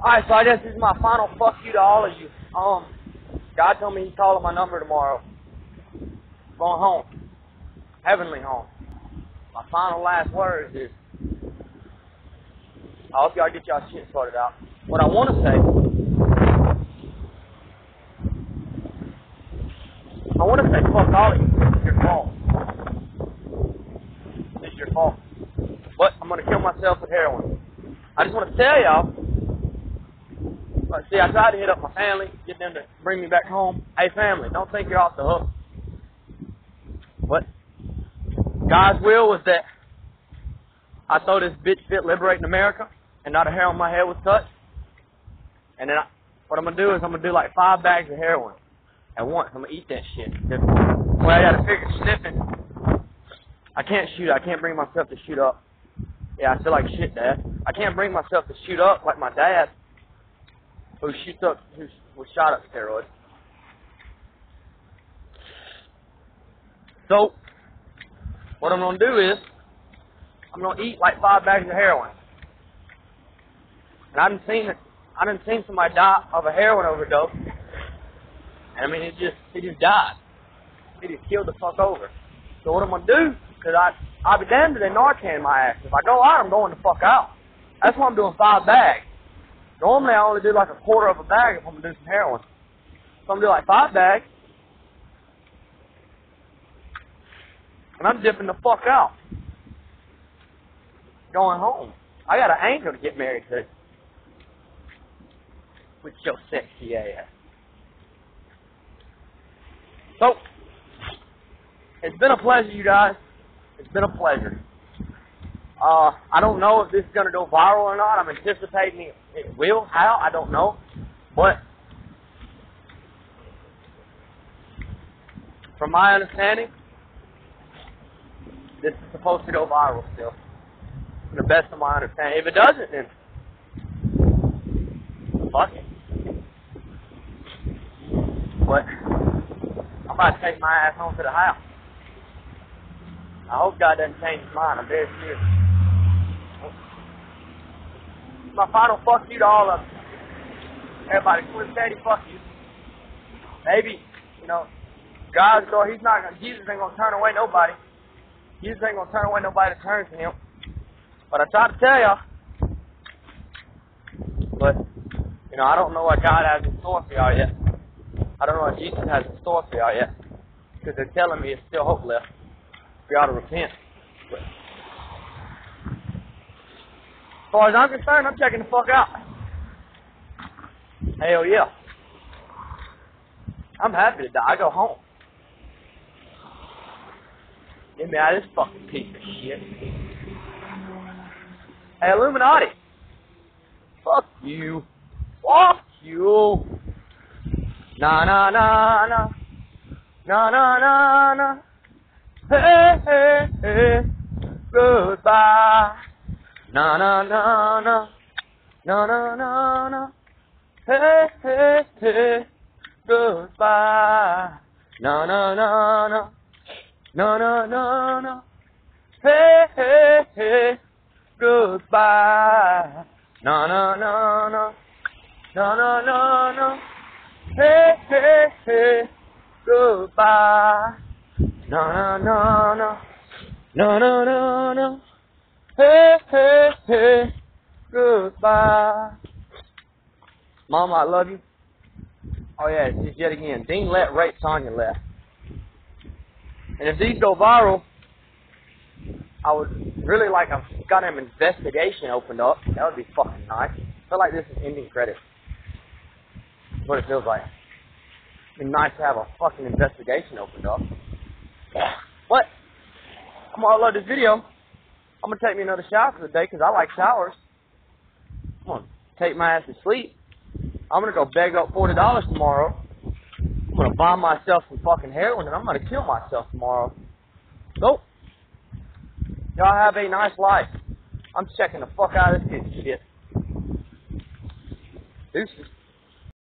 Alright, so I guess this is my final fuck you to all of you. God told me he's calling my number tomorrow. Going home. Heavenly home. My final last words is, I hope y'all get y'all shit sorted out. What I want to say, fuck all of you. It's your fault. It's your fault. But I'm going to kill myself with heroin. I just want to tell y'all, see, I tried to hit up my family, get them to bring me back home. Hey, family, don't think you're off the hook. But God's will was that I throw this bitch fit liberating America and not a hair on my head was touched. And then what I'm going to do is I'm going to do like 5 bags of heroin at once. I'm going to eat that shit. Well, I got to figure sniffing. I can't shoot. I can't bring myself to shoot up. Yeah, I feel like shit, Dad. I can't bring myself to shoot up like my dad, who was shot up steroids. So, what I'm going to do is, I'm going to eat like 5 bags of heroin. And I done seen somebody die of a heroin overdose. And I mean, it just died. It just killed the fuck over. So what I'm going to do, because I'll be damned if they Narcan my ass. If I go out, I'm going the fuck out. That's why I'm doing 5 bags. Normally, I only do like a quarter of a bag if I'm going to do some heroin. So I'm going to do like 5 bags. And I'm dipping the fuck out. Going home. I got an angel to get married to. With your sexy ass. So, it's been a pleasure, you guys. It's been a pleasure. I don't know if this is going to go viral or not. I'm anticipating it will. How? I don't know. But, from my understanding, this is supposed to go viral still. To the best of my understanding. If it doesn't, then fuck it. But I'm about to take my ass home to the house. I hope God doesn't change his mind. I'm very serious. My final fuck you to all of you. Everybody, Twin Steady, fuck you. Maybe, God's door, Jesus ain't going to turn away nobody. Jesus ain't going to turn away nobody that turns to him. But I tried to tell y'all. But, I don't know what God has in store for y'all yet. I don't know what Jesus has in store for y'all yet. Because they're telling me there's still hope left for y'all to repent. But as far as I'm concerned, I'm checking the fuck out. Hell yeah. I'm happy to die. I go home. Get me out of this fucking piece of shit. Hey, Illuminati. Fuck you. Fuck you. Na na na na. Na na na na. Hey, hey, hey. Goodbye. Na na na na. Na na na na. Hey, hey, hey. Goodbye. Na na na na. Na na na na. Hey, hey, hey. Goodbye. Na na na na. Na na na na. Hey, hey, hey. Goodbye. Na na na na. Na na na na. Hey, hey, hey. Goodbye. Mama, I love you. Oh yeah, it's just yet again. Dean let rape Sonya left. And if these go viral, I would really like a goddamn investigation opened up. That would be fucking nice. I feel like this is ending credits. That's what it feels like. It'd be nice to have a fucking investigation opened up. What? I'm gonna upload this video. I'm gonna take me another shower for the day because I like showers. I'm gonna take my ass to sleep. I'm gonna go beg up $40 tomorrow. I'm gonna buy myself some fucking heroin and I'm gonna kill myself tomorrow. Nope. Y'all have a nice life. I'm checking the fuck out of this shit. Deuces.